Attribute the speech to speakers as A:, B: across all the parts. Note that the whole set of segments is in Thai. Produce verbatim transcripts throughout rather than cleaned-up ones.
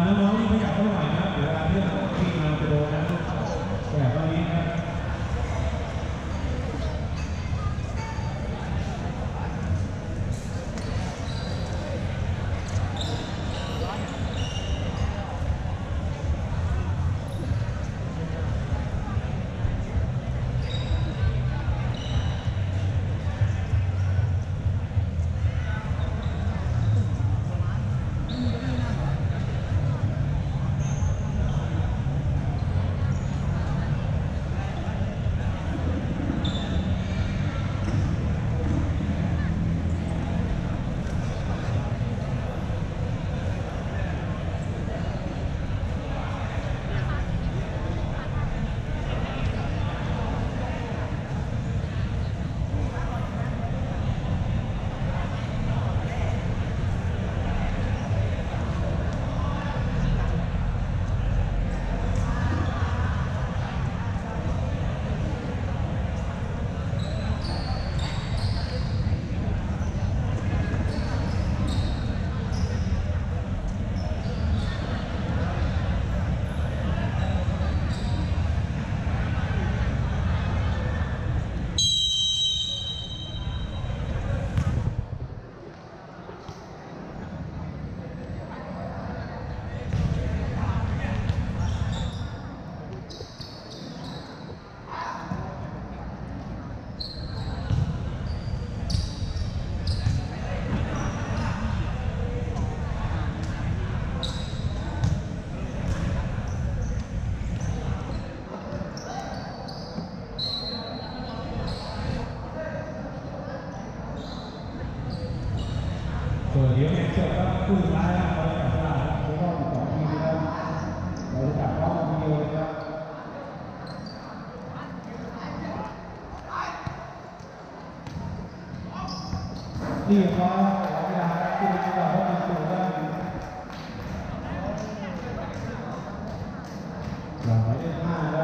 A: น้องๆที่ขยับเข้าไปหน่อยนะเดี๋ยวเวลาเพื่อนที่มาจะโดนนะแบบตอนนี้นะเดี๋ยวเนี่ยเชื่อว่าคู่สุดท้ายนะเราจะจับได้แล้วก็สองทีนะครับเราจะจับรอบเดียวเลยครับนี่เพราะเวลาที่เราเขาเป็นตัวได้เราไม่ได้ห้าแล้ว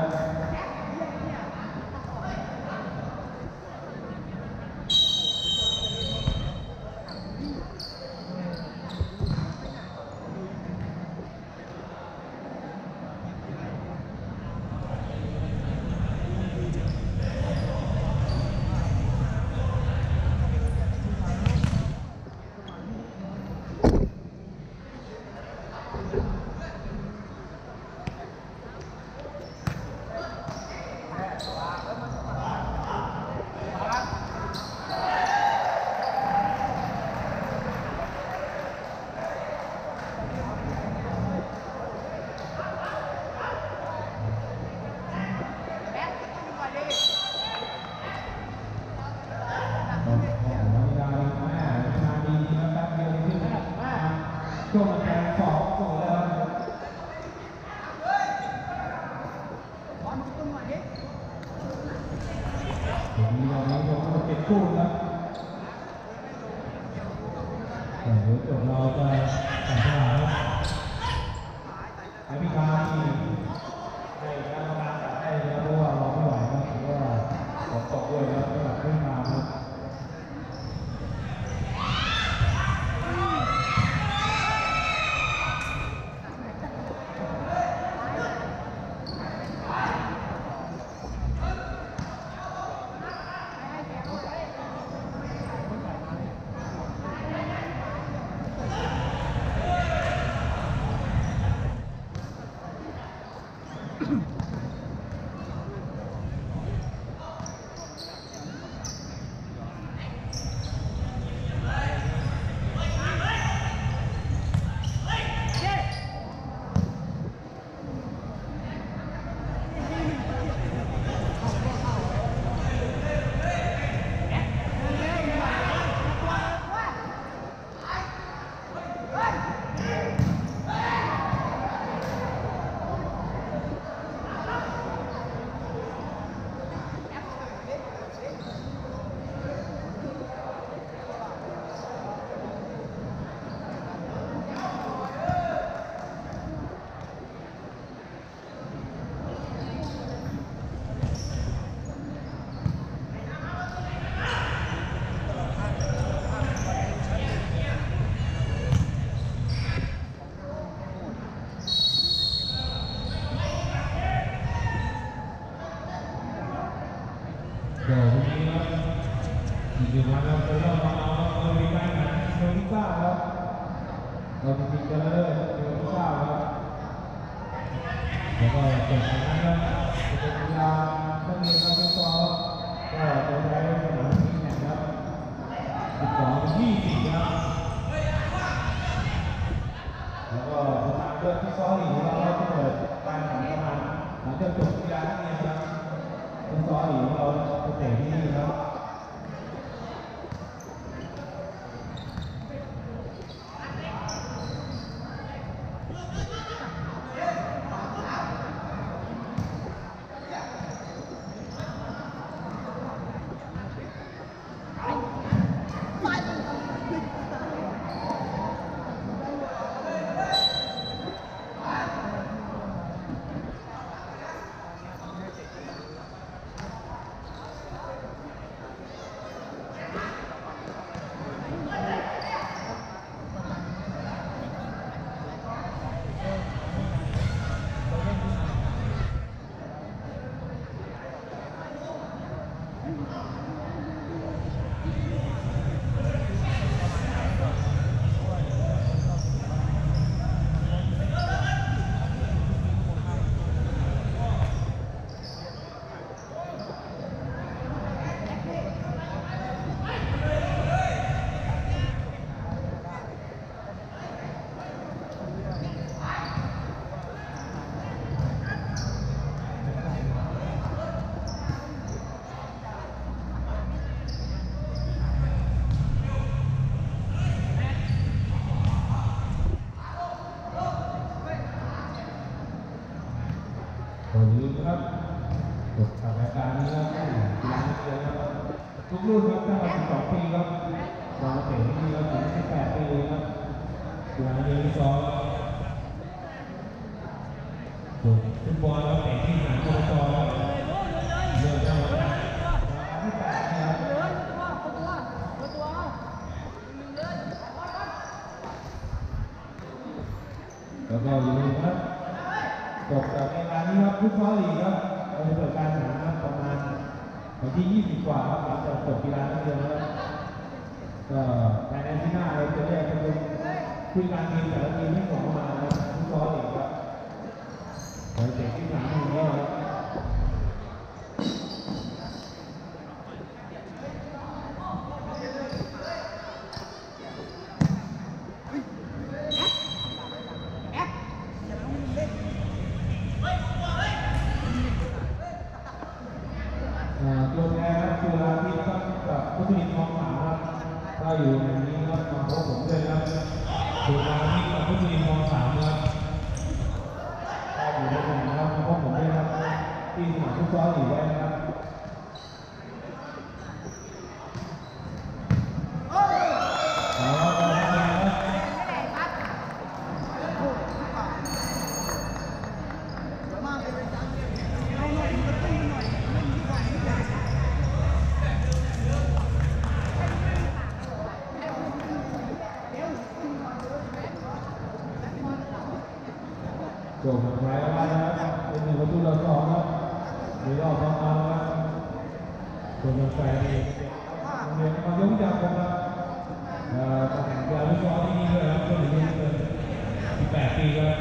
A: ช่วงแข่งสองส่งแล้วมีเรานี้ผมเป็นคู่นะเดี๋ยวจบเราจะแต่งงานแล้วไอ้พี่กาที่ให้กรรมการจัดให้แล้วเพราะว่าเราไม่ไหวนะเพราะว่าฝนตกด้วยแล้วไม่แบบขึ้นมาครับมาแล้วเราเราเราเรามีการแข่งขันโดยที่ทราบครับเราจริงๆกันเลยโดยที่ทราบครับแล้วก็จบจากนั้นครับจะเป็นกีฬานักเรียนนักฟุตซอลก็จะใช้สนามที่แข่งครับสิบสองถึงยี่สิบครับแล้วก็สนามเลือกที่ซ้อมอีกของเราที่เปิดการแข่งขันประมาณหลังจากจบกีฬานักเรียนครับฟุตซอลอีกของเราจะเตะที่นี่ครับขอยืนครับจบจากรายการนี้ครับกีฬานักเรียนครับทุกรุ่นครับตั้งแต่สิบสองปีครับวางเตะที่นี่ครับถึงสิบแปดปีครับกีฬานักเรียนที่สองจบฟุตบอลแล้วเตะที่สนามอบจครับเริ่มเข้ามาที่แปดนะครับแล้วก็อย่าลืมครับจบจากรายการนี้ครับฟุตซอลลีกครับเราจะเปิดการแข่งขันประมาณวันที่ยี่สิบกว่าครับหลังจากจบกีฬานักเรียนแล้วก็ในในที่หน้าเราจะเรียกเป็นคุยการทีมแต่ละทีมที่ส่งเข้ามาครับฟุตซอลลีกครับโดยเตะที่สนามตรงนี้ครับตัวแทนครับจุฬาทิพย์ครับกับพุทธินทองสามครับถ้าอยู่ในนี้ครับมาพบผมเลยครับจุฬาทิพย์กับพุทธินทองสามครับถ้าอยู่ในสนามครับมาพบผมเลยครับที่สนามฟุตซอลอยู่ไว้นะครับจบหมายว่านะครับเป็นหนึ่งประตูต่อสองครับในรอบสองครั้งครับส่วนแฟนเองเรียนมายกจากผมครับตำแหน่งยาวลูกบอลที่นี่ด้วยครับก็ถึงสิบแปดปีครับ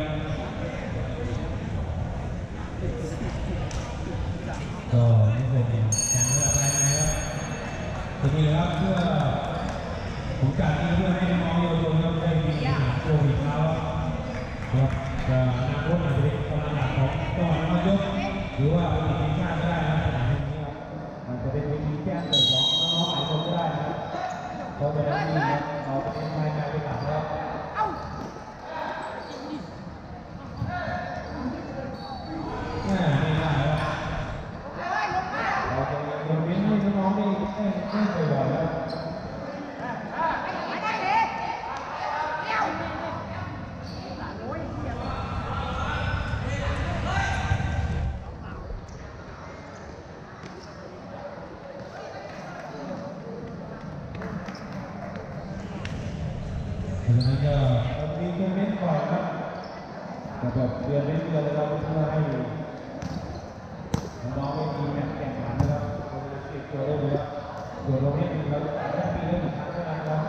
A: ก็นี่เป็นแข่งระดับภายในครับทีนี้ครับเพื่อผมจัดนี้เพื่อให้น้องเยาวชนครับได้มีโชว์ฝีเท้าครับอนาคตอาจจะเป็นกำลังหลักของจังหวัดนครนายกหรือว่าเป็นทีมชาติก็ได้นะสนามนี้ครับอาจจะเป็นทีมแจ้งเกิดของน้องๆหลายคนก็ได้นะเพราะเป็นที่เราเป็นภายในเป็นหลักแล้วน่าไม่ได้แล้วเราจะยังเว้นให้น้องๆได้ได้ได้บ่อยๆแล้วดังนั้นก็มีตัวเม้นก่อนครับแต่แบบเดือนเม้นเดือนเราเพื่อให้น้องๆไม่มีแมตช์แข่งขันนะครับเราจะเก็บตัวได้เลยครับส่วนตรงนี้เราได้ปีละหนึ่งครั้งเท่านั้นครับ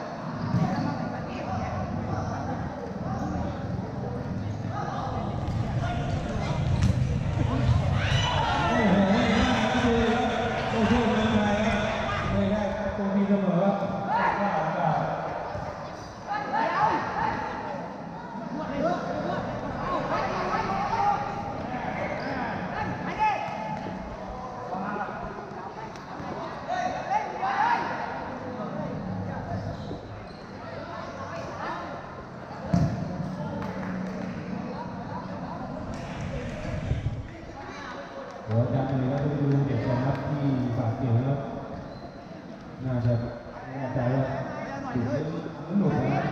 A: โอ้โหโอ้โหไม่ได้ไม่ได้ตัวมีเสมอครับเดี๋ยวอาจารย์เลยก็จะดูเด็กนะครับที่ฝากเกี่ยวแล้วน่าจะแน่ใจว่าติดหนุกนะครับ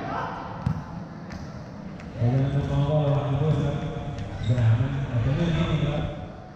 A: เพราะฉะนั้นน้องก็ระวังด้วยครับสนามมันอาจจะลื่นนิดนึงครับ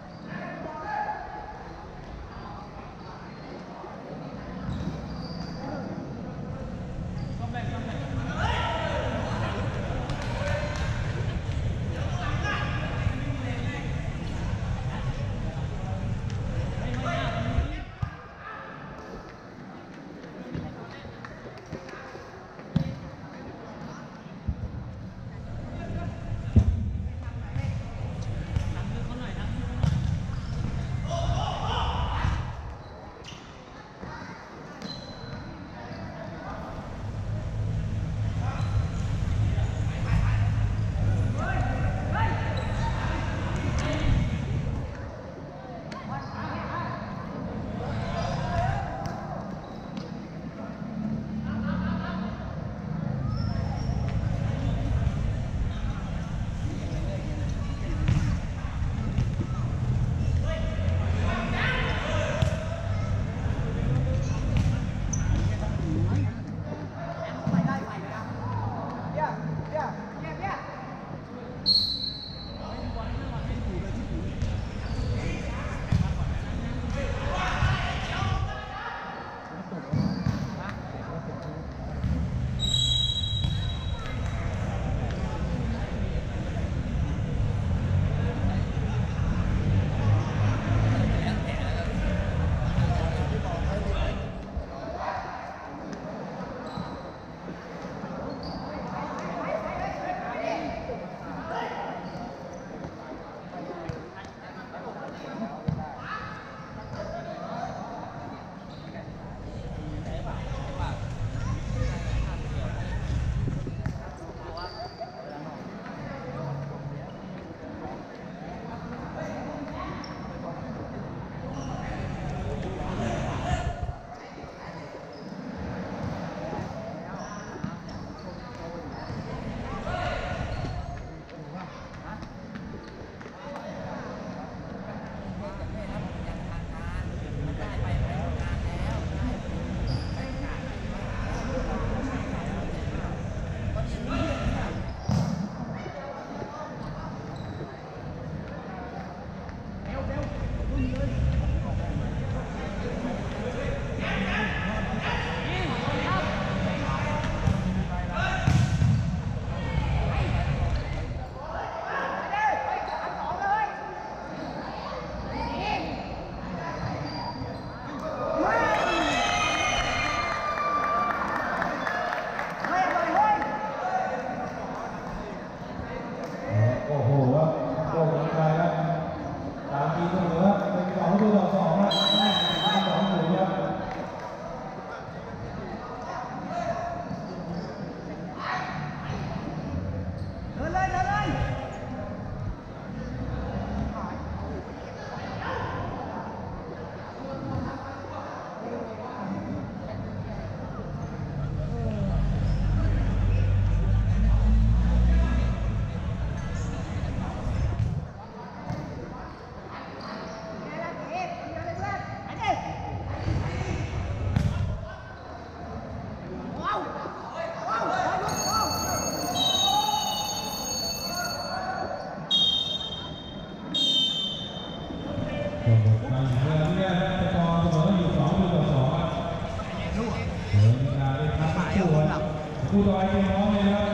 A: คู่ต่อไปเป็นน้องเลยครับ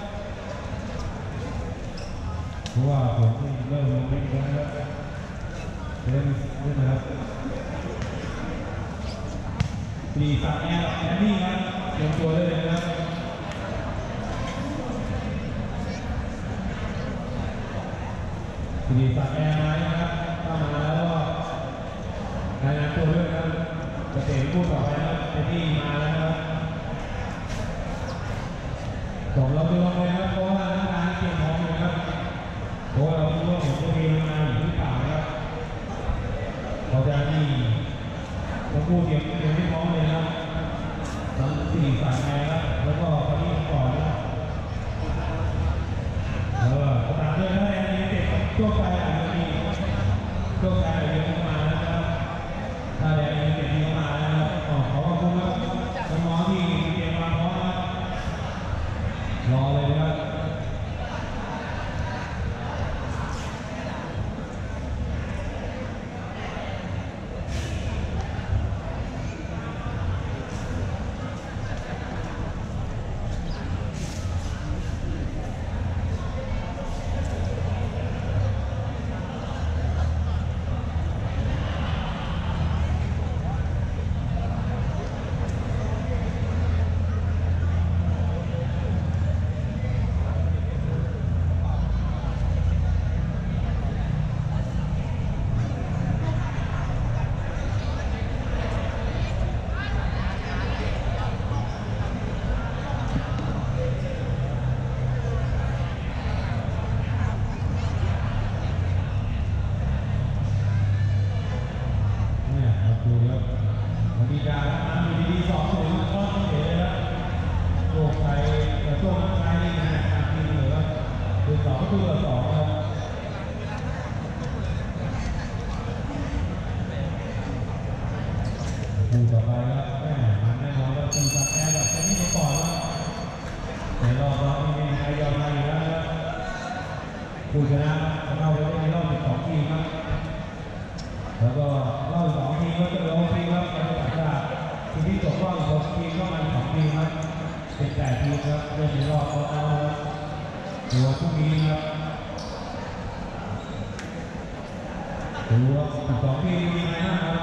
A: เพราะว่าผมเริ่มลงเป็นแล้วนะครับเป็นสี่สามแอร์แอนนี่ครับเตรียมตัวได้เลยนะครับสี่สามแอร์มานะครับเข้ามาแล้วก็รายงานตัวด้วยครับเกษตรพูดต่อไปนะครับแอนนี่มาแล้วครับส่งเราดูเลยครับเพราะว่าร่างกายเตรียมพร้อมเลยครับเพราะเราคิดว่าผมจะมีมาอยู่หรือเปล่านะครับเราจะนี่เราพูดเตรียมเตรียมที่พร้อมเลยนะครับทั้งสี่สายแอร์ครับแล้วก็คนที่ก่อนนะเออตามด้วยนะแอนนี่เด็กทั่วไปอาจจะมีทั่วไปอาจจะมีมานะครับถ้าแอนนี่เด็กมีมานะครับขอขอบคุณครับน้องๆที่เตรียมมาพร้อมนะรอเลยนะครับมีการทำดีๆสองถึงก็ต้องเห็นเลยครับโลกไทยกับโลกนักไทยนี่นะทำดีเลยครับคือสองตัวสองครับคู่ต่อไปครับแม่มันแน่นอนว่าทีมแพ้แบบนี้มาก่อนแล้วในรอบเราไม่มีใครยอมใครอยู่แล้วครับผู้ชนะเข้าไปในรอบสิบสองทีมครับแล้วก็รอบสองทีมก็จะลงทีมครับการตัดขาดทีที่ตกรอบอีกสองทีมก็มันสองทีมครับเป็นแปดทีมครับเล่นในรอบเอาเอาครับตัวพรุ่งนี้ครับตัวอีกสองทีมมีใครบ้างครับ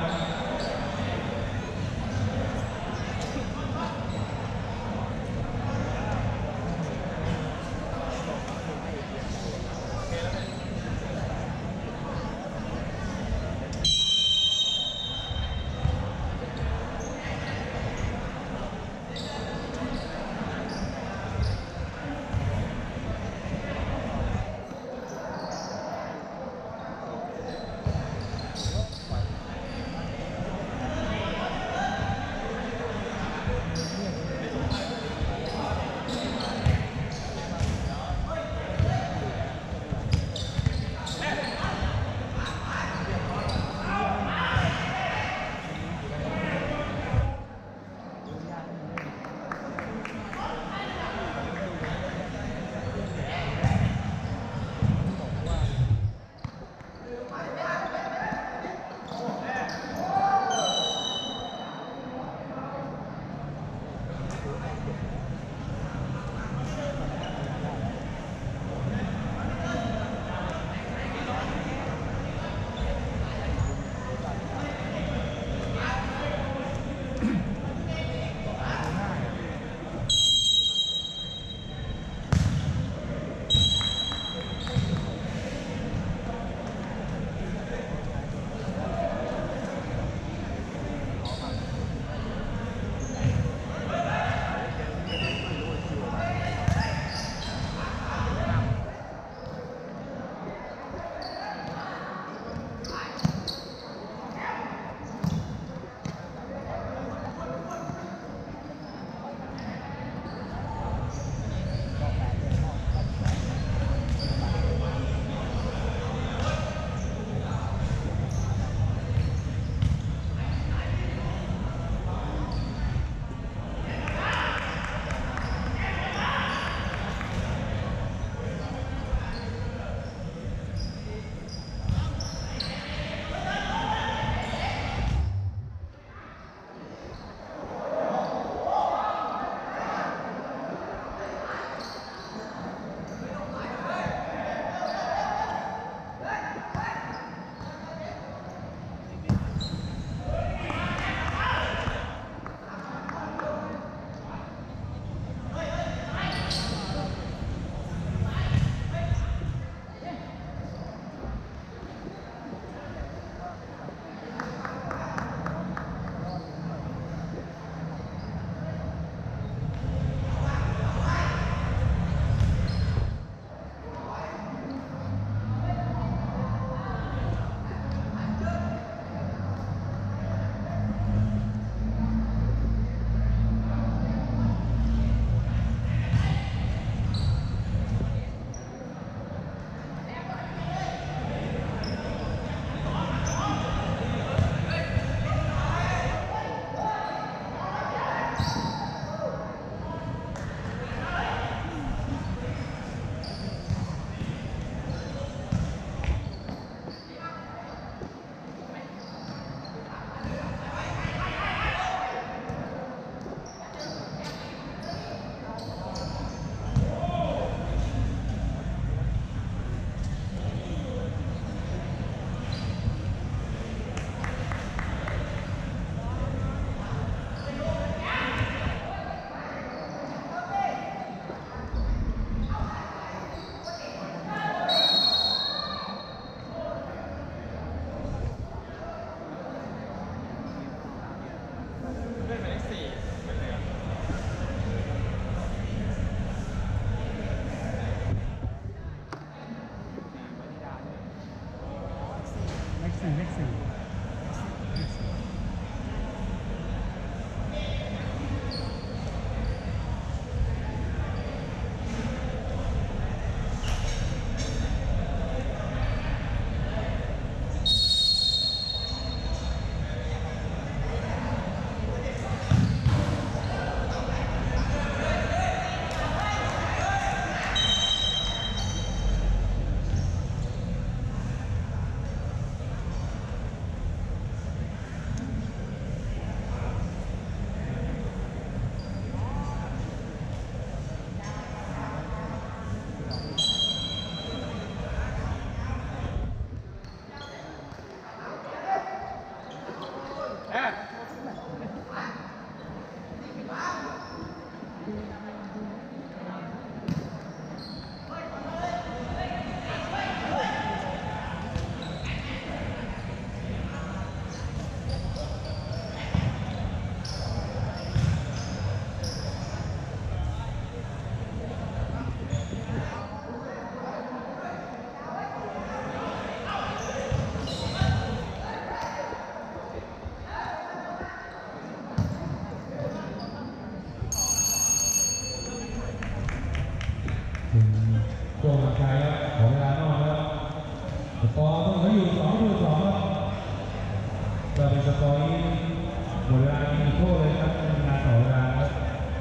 A: สกอร์ต้องเขาอยู่สองต่อสองครับจะเป็นสกอร์ที่หมดเวลามีโทษเลยครับงานต่อเวลาครับ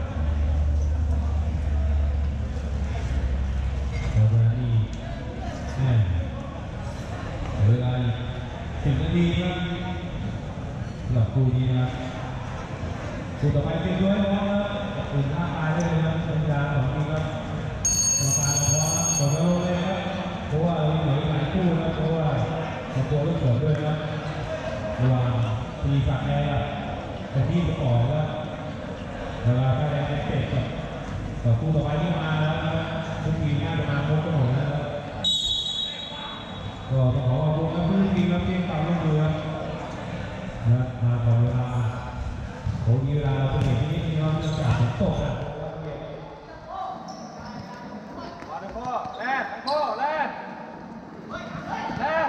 A: ต่อเวลาอีกแน่เวลาอีกสิบนาทีครับหลับคู่นี้นะคู่ต่อไปเป็นด้วยนะครับตื่นท่าตายได้เลยครับสัญญาสองทีครับกรรมการพร้อมกดลงเลยครับเพราะว่าเราเหลือหลายคู่นะเพราะว่าเราตัวลูกเสือด้วยนะระหว่างทีฝักแดงกับแต่ที่จะต่อยแล้วเวลาถ้าแดงเป็นเตะกับกับคู่ต่อไปที่มาแล้วนะทุกทีน่าจะมาพบกันหมดแล้วก็ต้องขอขอบคุณครับทุกทีครับที่ตามร่วมมือครับนะมาต่อเวลาโอ้ยเวลาเราเป็นอย่างนี้นี่เนาะจะจากฝนตกนะมาเดี๋ยวพ่อแล่พ่อแล่แล่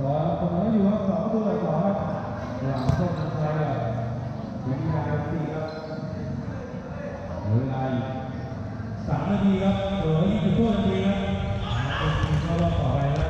A: ก่อนผมก็อยู่ครับสองตัวสองครับหลังส้มไทยครับวิธีการตีครับเวลาอีกสามนาทีครับเหลืออีกตัวนาทีครับเป็นเข้ารอบต่อไปครับ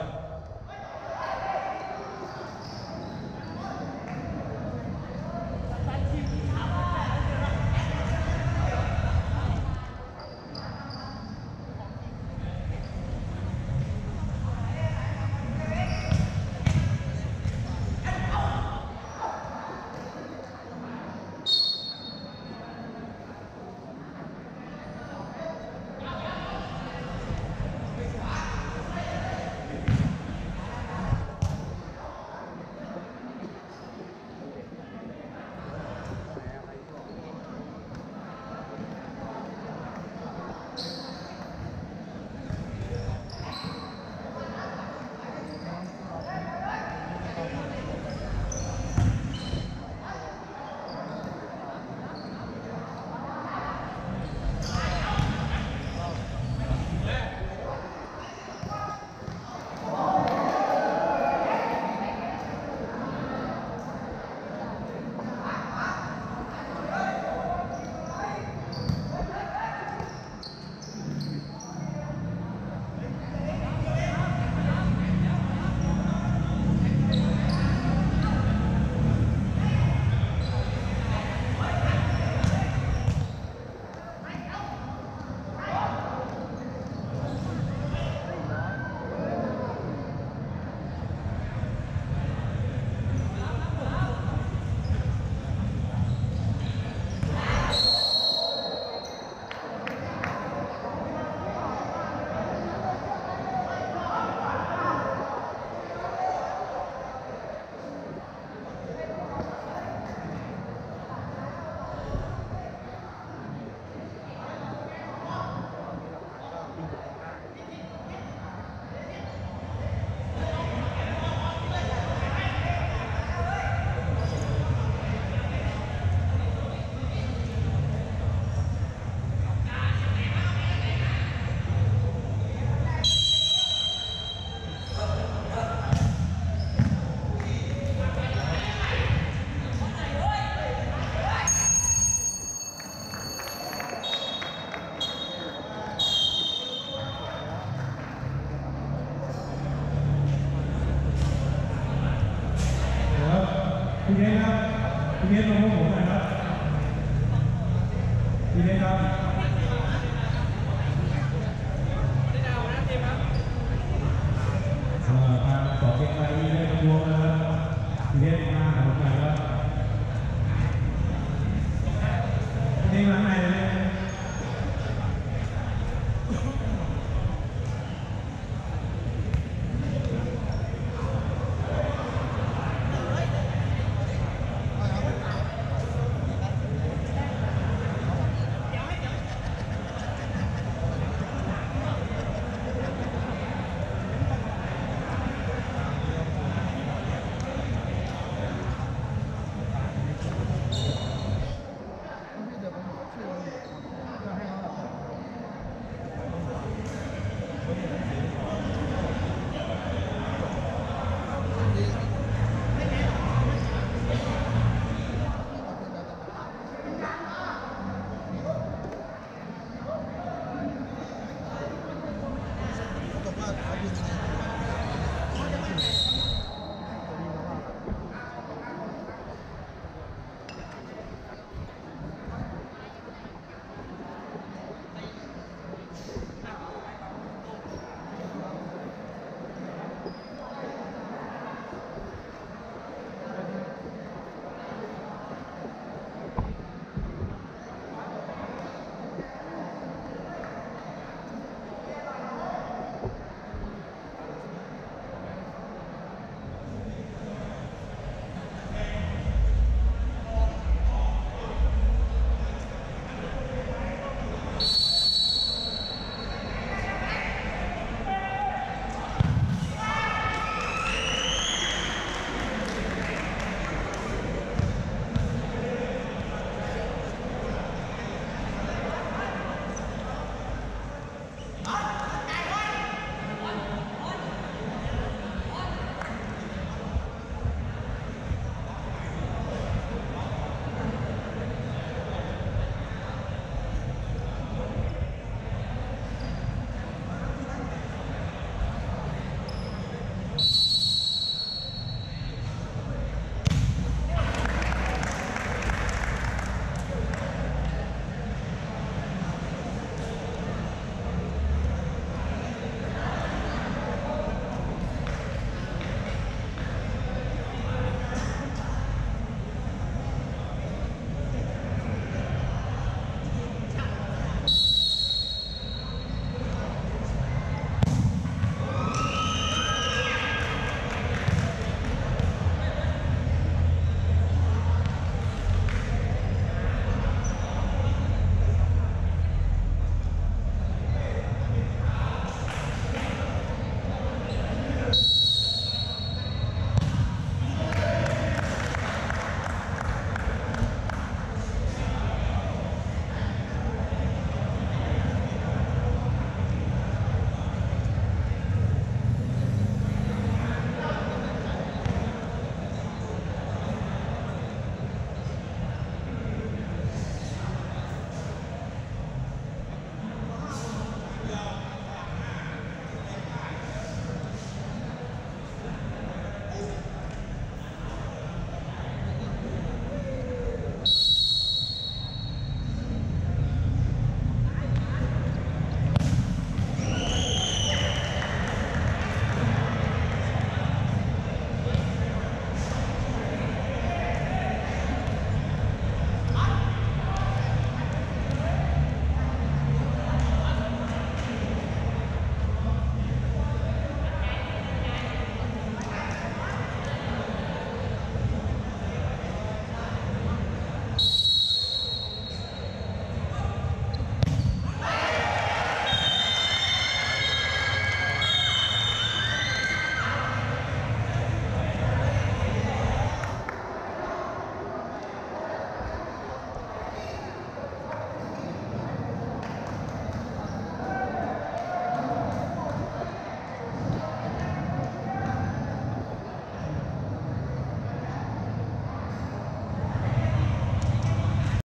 A: พี่เนสครับพี่เนสลงพวกผมหน่อย